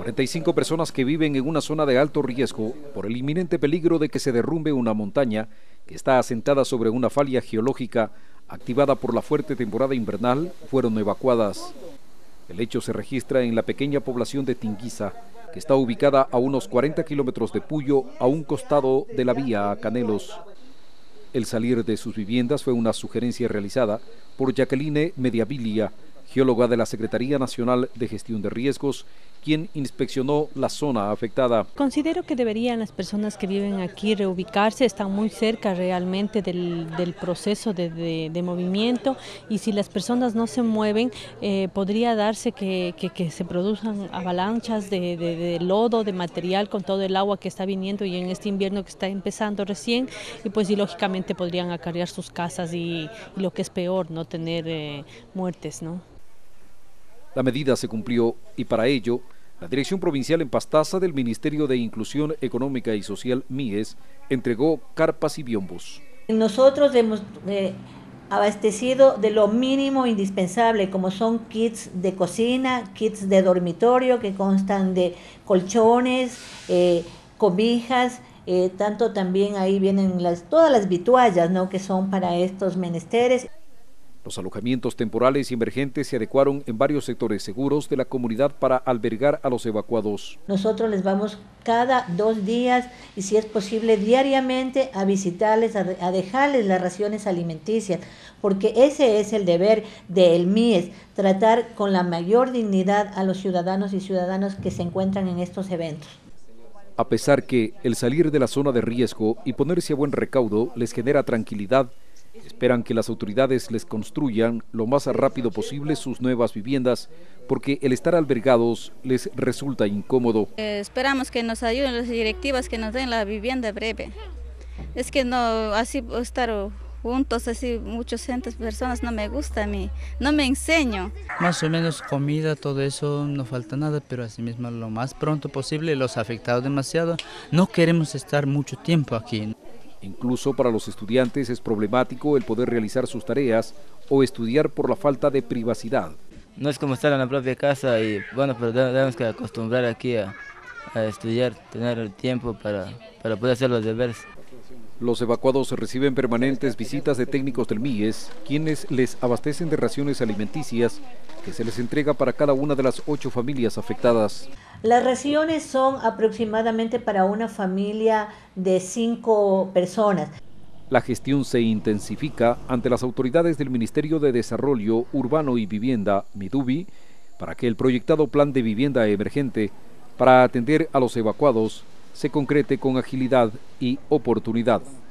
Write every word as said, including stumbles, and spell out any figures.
cuarenta y cinco personas que viven en una zona de alto riesgo por el inminente peligro de que se derrumbe una montaña que está asentada sobre una falla geológica activada por la fuerte temporada invernal fueron evacuadas. El hecho se registra en la pequeña población de Tinguiza, que está ubicada a unos cuarenta kilómetros de Puyo, a un costado de la vía a Canelos. El salir de sus viviendas fue una sugerencia realizada por Jacqueline Mediabilia, geóloga de la Secretaría Nacional de Gestión de Riesgos, quien inspeccionó la zona afectada. Considero que deberían las personas que viven aquí reubicarse, están muy cerca realmente del, del proceso de, de, de movimiento, y si las personas no se mueven, eh, podría darse que, que, que se produzcan avalanchas de, de, de lodo, de material con todo el agua que está viniendo y en este invierno que está empezando recién, y pues y lógicamente podrían acarrear sus casas y, y lo que es peor, no tener eh, muertes, ¿no? La medida se cumplió y para ello, la Dirección Provincial en Pastaza del Ministerio de Inclusión Económica y Social M I E S entregó carpas y biombos. Nosotros hemos eh, abastecido de lo mínimo indispensable, como son kits de cocina, kits de dormitorio que constan de colchones, eh, cobijas, eh, tanto también ahí vienen las, todas las vituallas, ¿no?, que son para estos menesteres. Los alojamientos temporales y emergentes se adecuaron en varios sectores seguros de la comunidad para albergar a los evacuados. Nosotros les vamos cada dos días y si es posible diariamente a visitarles, a, a dejarles las raciones alimenticias, porque ese es el deber del M I E S, tratar con la mayor dignidad a los ciudadanos y ciudadanas que se encuentran en estos eventos. A pesar que el salir de la zona de riesgo y ponerse a buen recaudo les genera tranquilidad, esperan que las autoridades les construyan lo más rápido posible sus nuevas viviendas, porque el estar albergados les resulta incómodo. Eh, esperamos que nos ayuden las directivas, que nos den la vivienda breve. Es que no, así estar juntos, así muchos cientos de personas, no me gusta a mí, no me enseño. Más o menos comida, todo eso, no falta nada, pero asimismo lo más pronto posible, los afectados demasiado, no queremos estar mucho tiempo aquí. Incluso para los estudiantes es problemático el poder realizar sus tareas o estudiar por la falta de privacidad. No es como estar en la propia casa y bueno, pero tenemos que acostumbrar aquí a, a estudiar, tener el tiempo para, para poder hacer los deberes. Los evacuados reciben permanentes visitas de técnicos del M I E S, quienes les abastecen de raciones alimenticias que se les entrega para cada una de las ocho familias afectadas. Las raciones son aproximadamente para una familia de cinco personas. La gestión se intensifica ante las autoridades del Ministerio de Desarrollo Urbano y Vivienda, MIDUVI, para que el proyectado plan de vivienda emergente para atender a los evacuados se concrete con agilidad y oportunidad.